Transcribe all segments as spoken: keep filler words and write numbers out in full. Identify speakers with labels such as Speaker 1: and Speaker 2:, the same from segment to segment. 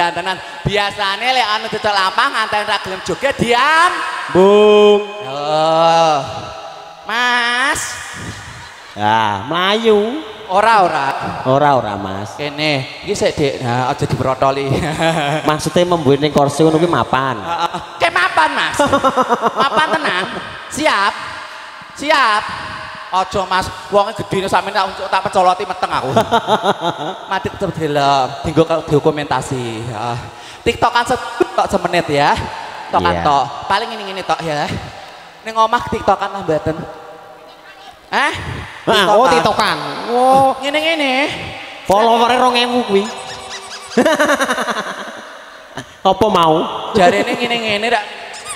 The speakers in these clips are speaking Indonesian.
Speaker 1: dandanan biasanya lek anu dicek lampah ngantain ra gelem joget diam
Speaker 2: Bung
Speaker 1: oh Mas
Speaker 2: ya melayu
Speaker 1: ora ora
Speaker 2: ora ora Mas
Speaker 1: kene iki sik Dik nah aja dibrotoli
Speaker 2: maksudnya membuat ning kursi ngono kuwi mapan
Speaker 1: ke mapan Mas mapan tenan siap siap ojo Mas wonge gedine sampe tak uncuk tak pecoloti meteng aku mati tetep delok dinggo dokumentasi ya tiktokan tok semenit ya tiktokan
Speaker 2: yeah.
Speaker 1: tok paling ngene-ngene tok ya ning omah tiktokan lah mboten eh
Speaker 2: nah, oh tiktokan oh
Speaker 1: ngene-ngene
Speaker 2: follower-e rong ewu kuwi apa mau
Speaker 1: jarene ngene-ngene rak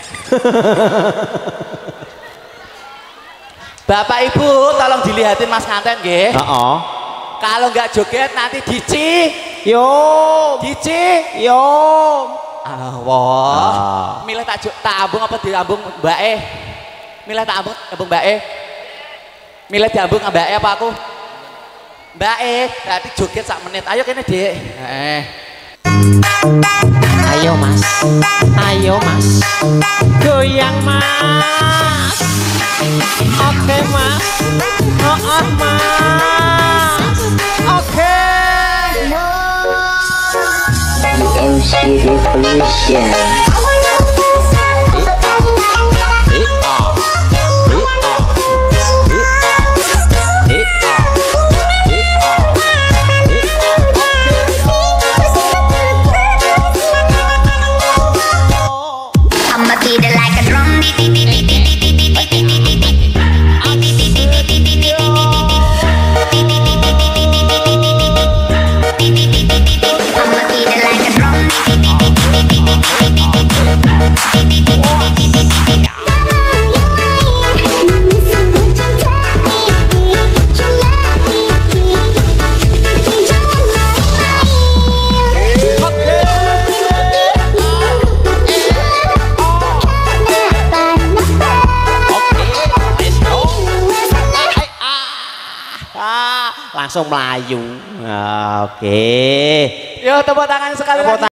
Speaker 1: Bapak Ibu tolong dilihatin Mas Nganten nggih.
Speaker 2: Heeh.
Speaker 1: Kalau nggak joget nanti dici.
Speaker 2: Yo,
Speaker 1: dici.
Speaker 2: Yo.
Speaker 1: Ah, wah. Ah. Milih tak tak ambung apa diambung mbake? Milih tak ambung ambung mbake. Milih diambung mbake apa aku? Mbake, berarti joget sak menit. Ayo kene, Dik. Heeh.
Speaker 2: Ayo Mas. Ayo Mas. Goyang Mas. Oke Mas, oh, oh Mas, oke.
Speaker 3: M C Revolution.
Speaker 4: I'ma beat it like a drum.
Speaker 2: Langsung melayu. Oke.
Speaker 1: Yo tepuk tangan sekali lagi.